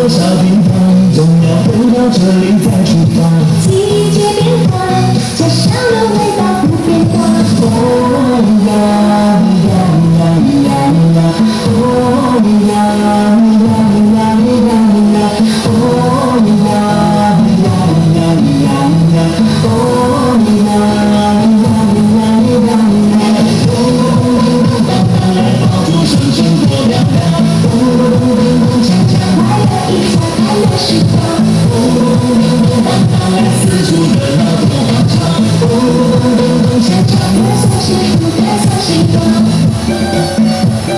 多少地方，总要回到这里再出发。 季节变化，家乡的味道不变化。 哦呀呀呀呀呀，哦呀呀呀呀呀，哦呀呀呀呀呀，哦呀呀呀呀呀。爆竹声声多嘹亮，咚咚咚咚咚锵锵， 快乐一场，快乐时光。 四处热闹多欢畅， 咚咚咚咚锵锵，歌颂幸福，歌颂时光。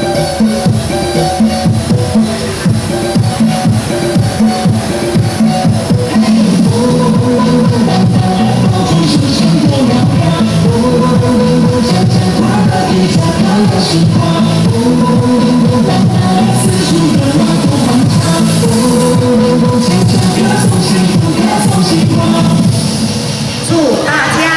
爆竹声声多嘹亮， 咚咚咚咚锵锵，快乐一场，快乐时光。咚咚咚咚当当， 四处热闹多欢畅， 咚咚咚锵锵， 歌颂幸福，歌颂时光。 祝大家